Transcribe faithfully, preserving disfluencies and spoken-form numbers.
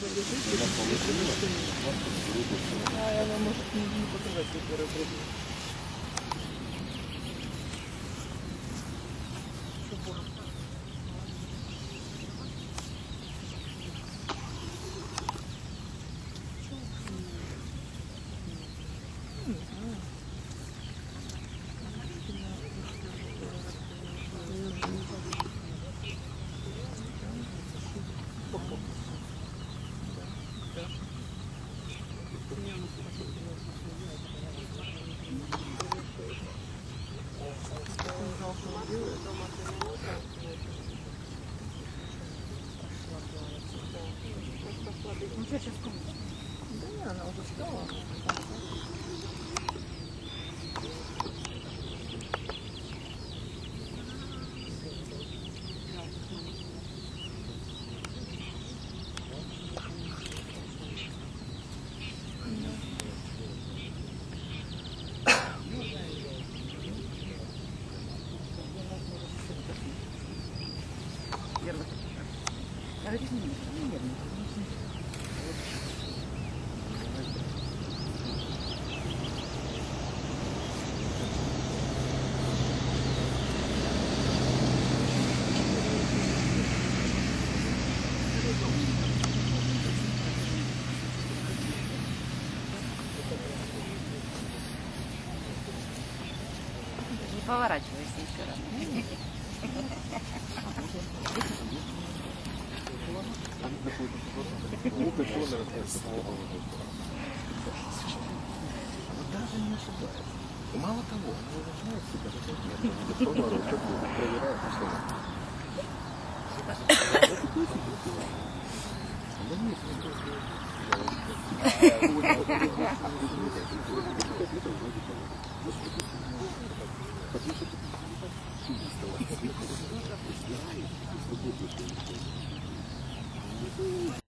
А она может не показать, как работает. Ну что, сейчас помню? Да не, она уже встала. Не поворачивайся еще раз. Даже не ошибается. Мало того, она уважает себя, что нет, проверяет все.